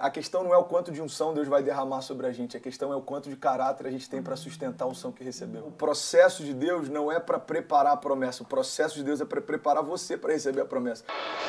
A questão não é o quanto de unção Deus vai derramar sobre a gente, a questão é o quanto de caráter a gente tem para sustentar a unção que recebeu. O processo de Deus não é para preparar a promessa, o processo de Deus é para preparar você para receber a promessa.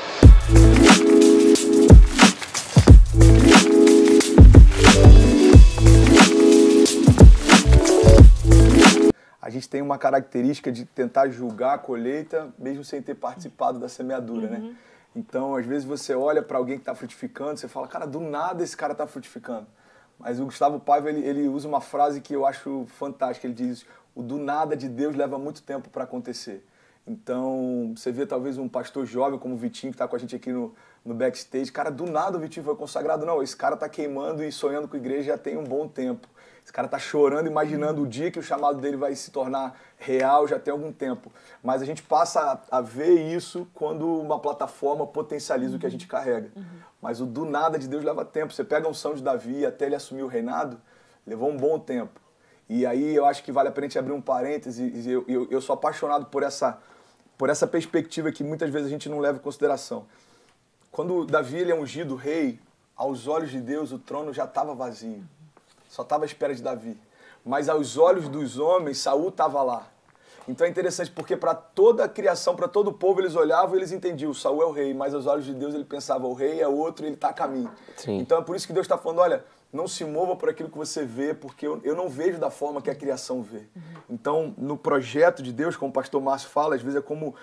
A gente tem uma característica de tentar julgar a colheita mesmo sem ter participado da semeadura, né? Então, às vezes você olha para alguém que está frutificando, você fala, cara, do nada esse cara está frutificando. Mas o Gustavo Paiva, ele usa uma frase que eu acho fantástica, ele diz, o do nada de Deus leva muito tempo para acontecer. Então, você vê talvez um pastor jovem como o Vitinho, que está com a gente aqui no backstage, cara, do nada o Vitinho foi consagrado. Não, esse cara está queimando e sonhando com a igreja já tem um bom tempo. Esse cara está chorando, imaginando o dia que o chamado dele vai se tornar real já tem algum tempo. Mas a gente passa a ver isso quando uma plataforma potencializa o que a gente carrega. Mas o do nada de Deus leva tempo. Você pega a unção de Davi até ele assumir o reinado, levou um bom tempo. E aí eu acho que vale a pena a gente abrir um parêntese. Eu sou apaixonado por essa perspectiva que muitas vezes a gente não leva em consideração. Quando Davi ele é ungido rei, aos olhos de Deus o trono já estava vazio. Só estava à espera de Davi. Mas aos olhos dos homens, Saul estava lá. Então é interessante porque para toda a criação, para todo o povo, eles olhavam e eles entendiam, Saul é o rei, mas aos olhos de Deus ele pensava, o rei é outro e ele está a caminho. Sim. Então é por isso que Deus está falando, olha, não se mova por aquilo que você vê, porque eu não vejo da forma que a criação vê. Então, no projeto de Deus, como o pastor Márcio fala, às vezes é como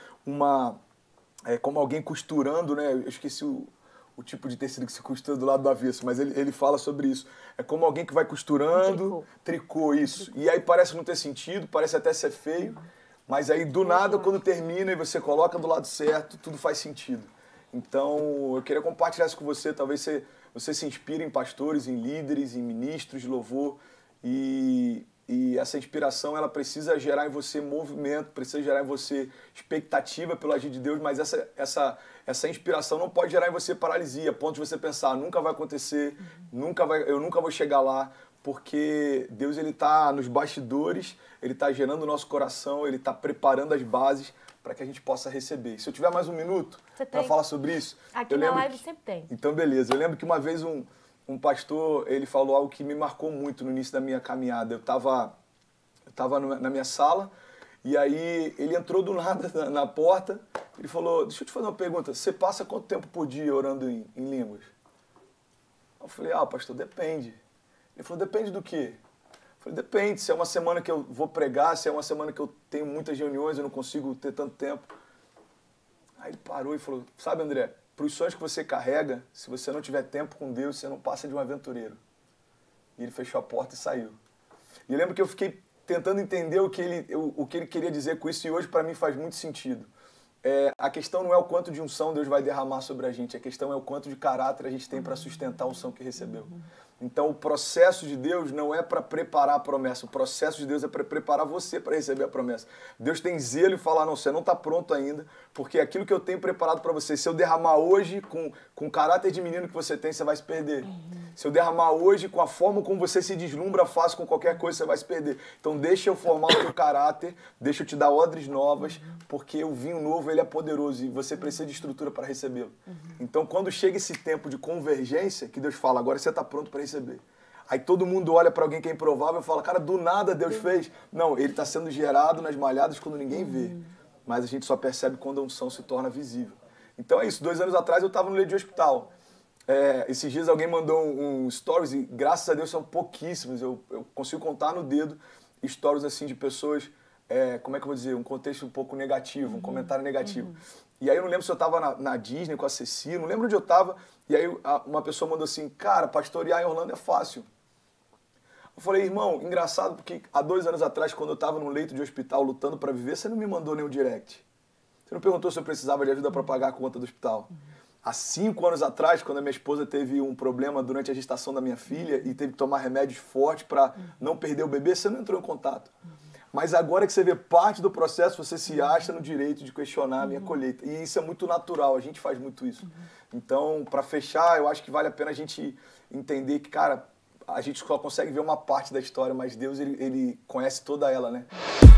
alguém costurando, né? Eu esqueci o tipo de tecido que se costura do lado do avesso, mas ele fala sobre isso. É como alguém que vai costurando, tricô, isso. E aí parece não ter sentido, parece até ser feio, mas aí do nada, quando termina e você coloca do lado certo, tudo faz sentido. Então, eu queria compartilhar isso com você, talvez você se inspire em pastores, em líderes, em ministros de louvor, e essa inspiração ela precisa gerar em você movimento, precisa gerar em você expectativa pelo agir de Deus, mas essa inspiração não pode gerar em você paralisia, a ponto de você pensar, nunca vai acontecer, eu nunca vou chegar lá, porque Deus ele está nos bastidores, ele está gerando o nosso coração, ele está preparando as bases para que a gente possa receber. Se eu tiver mais um minuto para falar sobre isso... Aqui na live sempre tem. Então, beleza. Eu lembro que uma vez um pastor, ele falou algo que me marcou muito no início da minha caminhada. Eu tava na minha sala e aí ele entrou do nada na porta. Ele falou, deixa eu te fazer uma pergunta, você passa quanto tempo por dia orando em línguas? Eu falei, pastor, depende. Ele falou, depende do quê? Eu falei, depende, se é uma semana que eu vou pregar, se é uma semana que eu tenho muitas reuniões, eu não consigo ter tanto tempo. Aí ele parou e falou, sabe, André, para os sonhos que você carrega, se você não tiver tempo com Deus, você não passa de um aventureiro. E ele fechou a porta e saiu. E eu lembro que eu fiquei tentando entender o que ele queria dizer com isso, e hoje para mim faz muito sentido. A questão não é o quanto de unção Deus vai derramar sobre a gente, a questão é o quanto de caráter a gente tem para sustentar a unção que recebeu. Então o processo de Deus não é para preparar a promessa, o processo de Deus é para preparar você para receber a promessa. Deus tem zelo e fala, não, você não está pronto ainda, porque aquilo que eu tenho preparado para você, se eu derramar hoje com o caráter de menino que você tem, você vai se perder. Se eu derramar hoje com a forma como você se deslumbra fácil com qualquer coisa, você vai se perder. Então deixa eu formar o teu caráter, deixa eu te dar odres novas, porque o vinho novo ele é poderoso e você precisa de estrutura para recebê-lo. Então quando chega esse tempo de convergência, que Deus fala, agora você está pronto para receber. Aí todo mundo olha para alguém que é improvável e fala, cara, do nada Deus fez. Não, ele está sendo gerado nas malhadas quando ninguém vê. Mas a gente só percebe quando a unção se torna visível. Então é isso, 2 anos atrás eu estava no leito de hospital. Esses dias alguém mandou um stories e graças a Deus são pouquíssimos. Eu consigo contar no dedo stories assim de pessoas, como é que eu vou dizer, um contexto um pouco negativo, um comentário negativo. E aí eu não lembro se eu estava na Disney com a Ceci, não lembro onde eu estava. E aí uma pessoa mandou assim, cara, pastorear em Orlando é fácil. Eu falei, irmão, engraçado porque há 2 anos atrás, quando eu estava no leito de hospital lutando para viver, você não me mandou nenhum direct. Você não perguntou se eu precisava de ajuda para pagar a conta do hospital. Há 5 anos atrás, quando a minha esposa teve um problema durante a gestação da minha filha e teve que tomar remédios fortes para não perder o bebê, você não entrou em contato. Mas agora que você vê parte do processo, você se acha no direito de questionar a minha colheita. E isso é muito natural, a gente faz muito isso. Então, para fechar, eu acho que vale a pena a gente entender que, cara, a gente só consegue ver uma parte da história, mas Deus, ele conhece toda ela, né?